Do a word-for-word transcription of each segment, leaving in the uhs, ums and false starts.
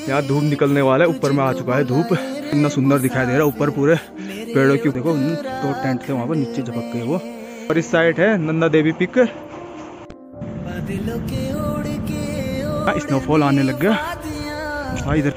यहाँ धूप निकलने वाला है, ऊपर में आ चुका है धूप। इतना सुंदर दिखाई दे रहा है ऊपर पूरे पेड़ों की। देखो तो टेंट थे वहाँ पर नीचे झपक गए वो। और इस साइड है नंदा देवी पिक। स्नोफॉल आने लग गया भाई इधर।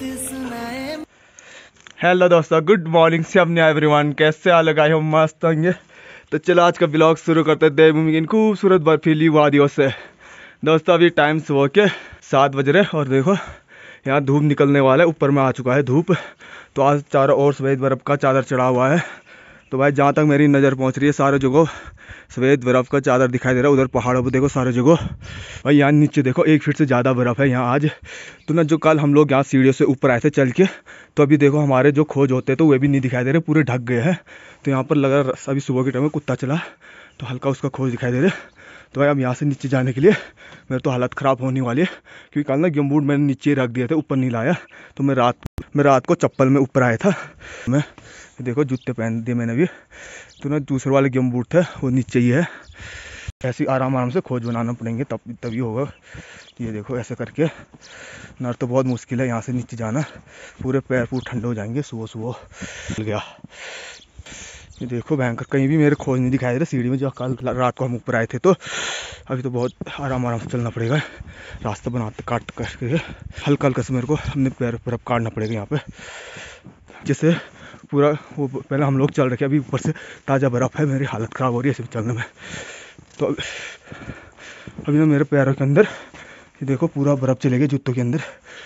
हेलो दोस्तों, गुड मॉर्निंग से अपने एवरीवन, कैसे आ लगाए हम मस्त होंगे। तो चलो आज का ब्लॉग शुरू करते हैं देवभूमि की इन खूबसूरत बर्फीली वादियों से। दोस्तों अभी टाइम सुबह के सात बज रहे और देखो यहाँ धूप निकलने वाला है, ऊपर में आ चुका है धूप। तो आज चारों ओर सफ़ेद बर्फ़ का चादर चढ़ा हुआ है। तो भाई जहाँ तक मेरी नज़र पहुँच रही है सारे जगह सफ़ेद बर्फ़ का चादर दिखाई दे रहा है। उधर पहाड़ों पर देखो सारे जगह भाई, यहाँ नीचे देखो एक फीट से ज़्यादा बर्फ़ है यहाँ आज। तो ना जो कल हम लोग यहाँ सीढ़ियों से ऊपर आए थे चल के, तो अभी देखो हमारे जो खोज होते हैं तो वे भी नहीं दिखाई दे रहे, पूरे ढक गए हैं। तो यहाँ पर लगा अभी सुबह के टाइम में कुत्ता चला तो हल्का उसका खोज दिखाई दे रहा है। तो भाई अब यहाँ से नीचे जाने के लिए मेरे तो हालत ख़राब होने वाली है, क्योंकि कल ना गमबूट मैंने नीचे रख दिए थे, ऊपर नहीं लाया। तो मैं रात मैं रात को चप्पल में ऊपर आया था। मैं देखो जूते पहन दिए मैंने भी। तो ना दूसरे वाले गमबूट थे वो नीचे ही है। ऐसे आराम आराम से खोज बनाना पड़ेंगे तब तभी होगा। ये देखो ऐसे करके ना तो बहुत मुश्किल है यहाँ से नीचे जाना, पूरे पैर पूरे ठंडे हो जाएंगे। सुबह सुबह मिल गया। ये देखो भयंकर, कहीं भी मेरे खोज नहीं दिखाई दे रहा सीढ़ी में। जो कल रात को हम ऊपर आए थे तो अभी तो बहुत आराम आराम से चलना पड़ेगा। रास्ता बनाते काट करके हल्का हल्का से मेरे को अपने पैर पर अब काटना पड़ेगा यहाँ पे, जिससे पूरा वो पहले हम लोग चल रखे अभी ऊपर से ताज़ा बर्फ़ है, मेरी हालत ख़राब हो रही है ऐसे चलने में। तो अभी ना मेरे पैरों के अंदर ये देखो पूरा बर्फ़ चले गया जूतों के अंदर।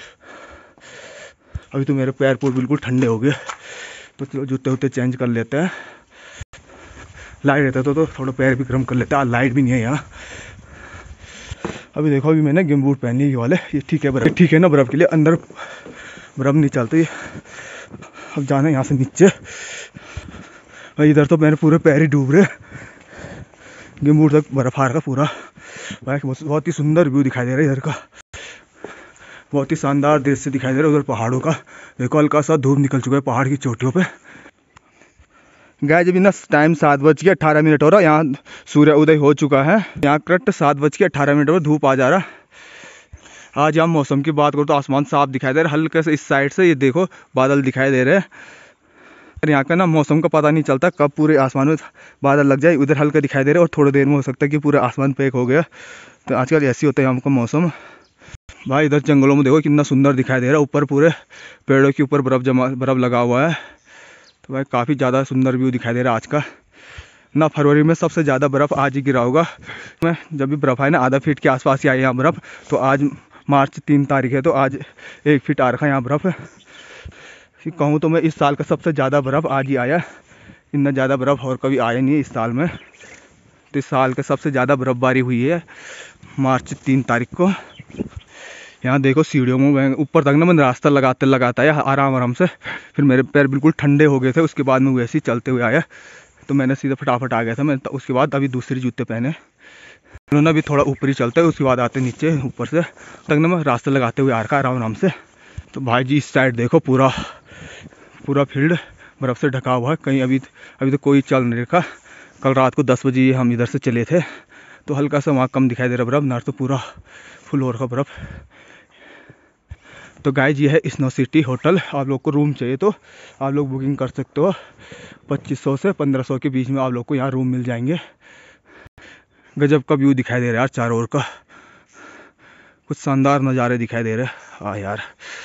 अभी तो मेरे पैर पूरे बिल्कुल ठंडे हो गए। तो चलो जूते वूते चेंज कर लेते हैं। लाइट रहता तो, तो थोड़ा पैर भी गर्म कर लेते हैं। आज लाइट भी नहीं है यहाँ। अभी देखो अभी मैंने गम बूट पहन लिए वाले, ये ठीक है बर्फ़ ठीक है ना बर्फ़ के लिए। अंदर बर्फ़ नहीं चलती। अब जाना है यहाँ से नीचे। भाई इधर तो मेरे पूरे पैर ही डूब रहे, गम बूट तक बर्फ़ आ रहा पूरा। भाई बहुत ही सुंदर व्यू दिखाई दे रहा है इधर का, बहुत ही शानदार दृश्य दिखाई दे रहा है उधर पहाड़ों का। देखो हल्का सा धूप निकल चुका है पहाड़ की चोटियों पे। गाइस अभी ना टाइम सात बज के अट्ठारह मिनट हो रहा है, यहाँ सूर्य उदय हो चुका है। यहाँ करेक्ट सात बज के अट्ठारह मिनट पर धूप आ जा रहा। आज हम मौसम की बात करो तो आसमान साफ दिखाई दे रहा है। हल्के से इस साइड से ये देखो बादल दिखाई दे रहे हैं। यहाँ का ना मौसम का पता नहीं चलता कब पूरे आसमान में बादल लग जाए। उधर हल्का दिखाई दे रहा है और थोड़ी देर में हो सकता है कि पूरे आसमान पैक हो गया। तो आजकल ऐसे होता है यहाँ का मौसम। भाई इधर जंगलों में देखो कितना सुंदर दिखाई दे रहा है, ऊपर पूरे पेड़ों के ऊपर बर्फ़ जमा बर्फ़ लगा हुआ है। तो भाई काफ़ी ज़्यादा सुंदर व्यू दिखाई दे रहा है आज का ना। फरवरी में सबसे ज़्यादा बर्फ़ आज ही गिरा होगा। मैं जब भी बर्फ़ आए ना आधा फीट के आसपास ही आई यहाँ बर्फ़। तो आज मार्च तीन तारीख है तो आज एक फीट आ रखा है यहाँ बर्फ़। कहूँ तो मैं इस साल का सबसे ज़्यादा बर्फ़ आज ही आया। इतना ज़्यादा बर्फ़ और कभी आया नहीं है इस साल में। तो इस साल का सबसे ज़्यादा बर्फ़बारी हुई है मार्च तीन तारीख को। यहाँ देखो सीढ़ियों में ऊपर तक ना मैंने रास्ता लगाते लगाता है आराम आराम से। फिर मेरे पैर बिल्कुल ठंडे हो गए थे। उसके बाद में वैसे ही चलते हुए आया तो मैंने सीधा फटाफट आ गया था मैं। तो उसके बाद अभी दूसरे जूते पहने उन्होंने अभी थोड़ा ऊपर ही चलते हैं, उसके बाद आते नीचे ऊपर से तक ना मैं रास्ता लगाते हुए आ रखा आराम आराम से। तो भाई जी इस साइड देखो पूरा पूरा फील्ड बर्फ़ से ढका हुआ है। कहीं अभी अभी तो कोई चल नहीं रखा। कल रात को दस बजे हम इधर से चले थे तो हल्का सा वहाँ कम दिखाई दे रहा बर्फ़, ना तो पूरा फुल हो रखा बर्फ़। तो गाइस ये है स्नो सिटी होटल। आप लोग को रूम चाहिए तो आप लोग बुकिंग कर सकते हो। पच्चीस सौ से पंद्रह सौ के बीच में आप लोग को यहाँ रूम मिल जाएंगे। गजब का व्यू दिखाई दे रहा है यार चारों ओर का, कुछ शानदार नज़ारे दिखाई दे रहे हैं। हाँ यार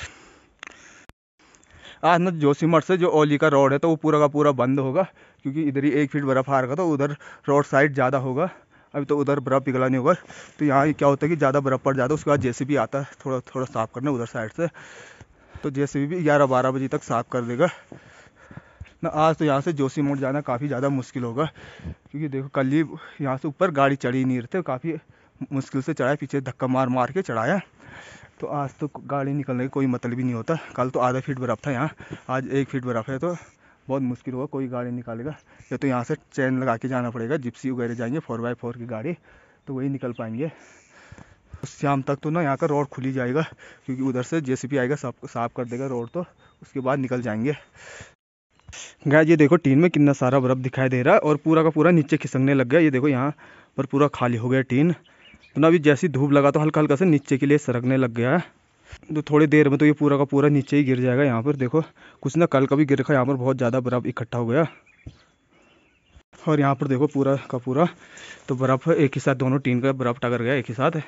आज ना जोशीमठ से जो ओली का रोड है तो वो पूरा का पूरा बंद होगा, क्योंकि इधर ही एक फीट बर्फ़ आ रखा तो उधर रोड साइड ज़्यादा होगा। अभी तो उधर बर्फ़ पिघला नहीं होगा। तो यहाँ क्या होता है कि ज़्यादा बर्फ़ पड़ जाता है, उसके बाद जेसीबी आता है थोड़ा थोड़ा साफ़ करने उधर साइड से। तो जेसीबी भी ग्यारह बारह बजे तक साफ़ कर देगा ना। आज तो यहाँ से जोशीमठ जाना काफ़ी ज़्यादा मुश्किल होगा, क्योंकि देखो कल ही यहाँ से ऊपर गाड़ी चढ़ी नहीं रहते, काफ़ी मुश्किल से चढ़ाया, पीछे धक्का मार मार के चढ़ाया। तो आज तो गाड़ी निकलने का कोई मतलब ही नहीं होता। कल तो आधा फीट बर्फ़ था यहाँ, आज एक फीट बर्फ़ है तो बहुत मुश्किल होगा कोई गाड़ी निकालेगा। या तो यहाँ से चैन लगा के जाना पड़ेगा, जिप्सी वगैरह जाएंगे फोर बाई फोर की गाड़ी तो वही निकल पाएंगे। शाम तक तो ना यहाँ का रोड खुल ही जाएगा, क्योंकि उधर से जेसीबी आएगा सबको साफ़ कर देगा रोड, तो उसके बाद निकल जाएंगे। गाइस ये देखो टीन में कितना सारा बर्फ़ दिखाई दे रहा है और पूरा का पूरा नीचे खिसकने लग गया। ये देखो यहाँ पर पूरा खाली हो गया टीन। तो ना अभी जैसी धूप लगा तो हल्का हल्का से नीचे के लिए सरकने लग गया है। तो थोड़ी देर में तो ये पूरा का पूरा नीचे ही गिर जाएगा। यहाँ पर देखो कुछ ना कल का भी गिर रखा है, यहाँ पर बहुत ज़्यादा बर्फ़ इकट्ठा हो गया। और यहाँ पर देखो पूरा का पूरा तो बर्फ़ एक ही साथ, दोनों टीन का बर्फ़ टकर गया एक ही साथ।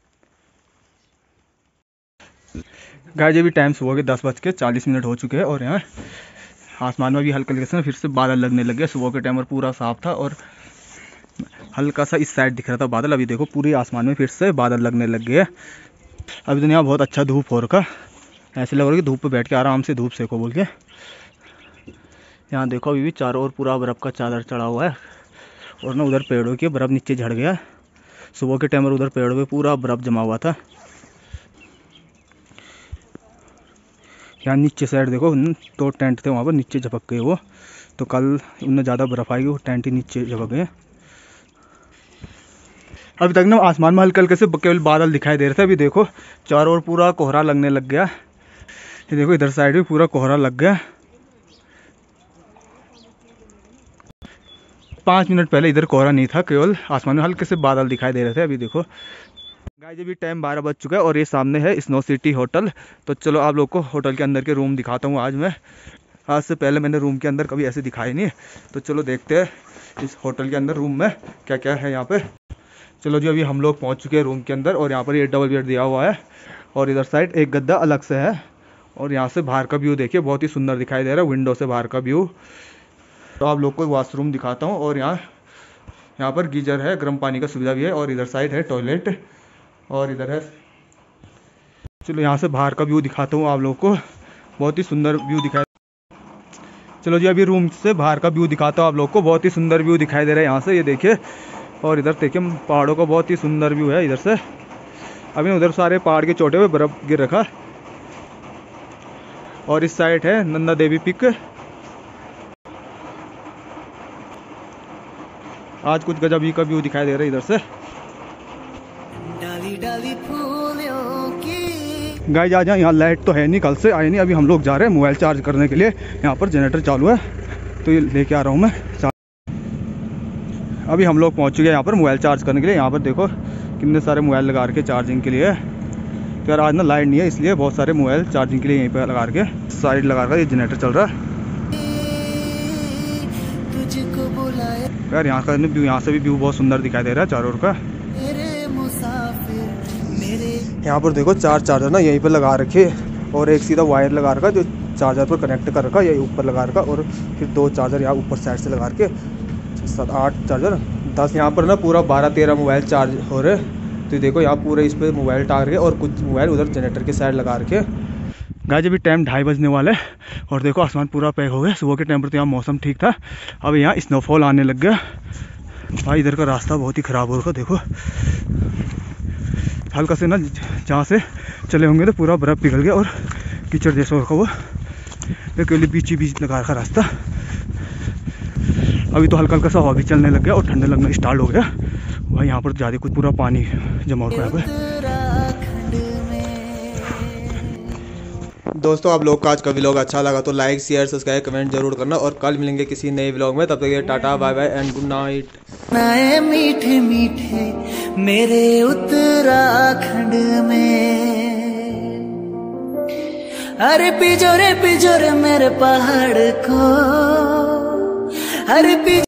गाइस ये भी टाइम सुबह के दस बज के चालीस मिनट हो चुके हैं और यहाँ आसमान में भी हल्का हल्का से फिर से बादल लगने लग गए। सुबह के टाइम और पूरा साफ था और हल्का सा इस साइड दिख रहा था बादल। अभी देखो पूरी आसमान में फिर से बादल लगने लग गए। अभी तो यहाँ बहुत अच्छा धूप हो रखा, ऐसे लग रहा है कि धूप पे बैठ के आराम से धूप सेको बोल के। यहाँ देखो अभी भी चारों ओर पूरा बर्फ़ का चादर चढ़ा हुआ है और ना उधर पेड़ों के बर्फ़ नीचे झड़ गया। सुबह के टाइम और उधर पेड़ों पे पूरा बर्फ़ जमा हुआ था। यहाँ नीचे साइड देखो तो टेंट थे वहाँ पर नीचे झपक गए वो, तो कल उनमें ज़्यादा बर्फ़ आएगी वो टेंट ही नीचे झपक गए। अभी तक ना आसमान में हल्के हल्के से केवल बादल दिखाई दे रहे थे। अभी देखो चारों ओर पूरा कोहरा लगने लग गया। ये देखो इधर साइड भी पूरा कोहरा लग गया। पाँच मिनट पहले इधर कोहरा नहीं था, केवल आसमान में हल्के से बादल दिखाई दे रहे थे। अभी देखो गाइस अभी टाइम बारह बज चुका है और ये सामने है स्नो सिटी होटल। तो चलो आप लोग को होटल के अंदर के रूम दिखाता हूँ आज मैं। आज से पहले मैंने रूम के अंदर कभी ऐसे दिखाई नहीं, तो चलो देखते हैं इस होटल के अंदर रूम में क्या क्या है यहाँ पे। चलो जी अभी हम लोग पहुँच चुके हैं रूम के अंदर और यहाँ पर ये डबल बेड दिया हुआ है और इधर साइड एक गद्दा अलग से है। और यहाँ से बाहर का व्यू देखिए, बहुत ही सुंदर दिखाई दे रहा है विंडो से बाहर का व्यू। तो आप लोग को वॉशरूम दिखाता हूँ और यहाँ यहाँ पर गीजर है, गर्म पानी का सुविधा भी है और इधर साइड है टॉयलेट और इधर है। चलो यहाँ से बाहर का व्यू दिखाता हूँ आप लोग को, बहुत ही सुंदर व्यू दिखाई। चलो जी अभी रूम से बाहर का व्यू दिखाता हूँ आप लोग को, बहुत ही सुंदर व्यू दिखाई दे रहा है यहाँ से, ये देखिए। और इधर देखिए पहाड़ों का बहुत ही सुंदर व्यू है इधर से। अभी उधर सारे पहाड़ के चोटे पे बर्फ़ गिर रखा और इस साइड है नंदा देवी पिक। आज कुछ गजब ही का व्यू दिखाई दे रहा है इधर से। डाली डाली फूलों की गाइस आज यहाँ लाइट तो है नहीं, कल से आए नहीं। अभी हम लोग जा रहे हैं मोबाइल चार्ज करने के लिए, यहाँ पर जनरेटर चालू है तो ये लेके आ रहा हूँ मैं। अभी हम लोग पहुँच चुके हैं यहाँ पर मोबाइल चार्ज करने के लिए। यहाँ पर देखो कितने सारे मोबाइल लगा के चार्जिंग के लिए। तो यार आज ना लाइट नहीं है इसलिए बहुत सारे मोबाइल चार्जिंग के लिए यहीं पर लगा के साइड लगा कर ये जनरेटर चल रहा है। यार यहाँ का व्यू, यहाँ से भी व्यू बहुत सुंदर दिखाई दे रहा है चारों ओर का। यहाँ पर देखो चार चार्जर ना यहीं पर लगा रखे और एक सीधा वायर लगा रखा जो चार्जर पर कनेक्ट कर रखा, यही ऊपर लगा रखा और फिर दो चार्जर यहाँ ऊपर साइड से लगा के सात आठ चार्जर दस। यहाँ पर ना पूरा बारह तेरह मोबाइल चार्ज हो रहे। तो देखो यहाँ पूरे इस पर मोबाइल टांग रखे और कुछ मोबाइल उधर जनरेटर के साइड लगा रखे। गाइस अभी टाइम ढाई बजने वाला है और देखो आसमान पूरा पैक हो गया। सुबह के टाइम पर तो यहाँ मौसम ठीक था, अब यहाँ स्नोफॉल आने लग गया। भाई इधर का रास्ता बहुत ही ख़राब हो रखा, देखो हल्का से ना जहाँ से चले होंगे तो पूरा बर्फ़ पिघल गया और कीचड़ जैसा हो रखा वो, अकेले बीच ही बीच लगा रखा रास्ता। अभी तो हल्का हल्का सा हवा भी चलने लग गया और ठंडे लगना स्टार्ट हो गया। भाई यहाँ पर ज़्यादा कुछ पूरा पानी जमा हो गया। दोस्तों आप लोग का आज का व्लॉग अच्छा लगा तो लाइक शेयर सब्सक्राइब कमेंट जरूर करना और कल मिलेंगे किसी नए व्लॉग में। तब तक ये टाटा bye bye and good night. नए मीठे मीठे मेरे उत्तराखंड में, अरे पिजोरे पिजोरे मेरे पहाड़ को, अरे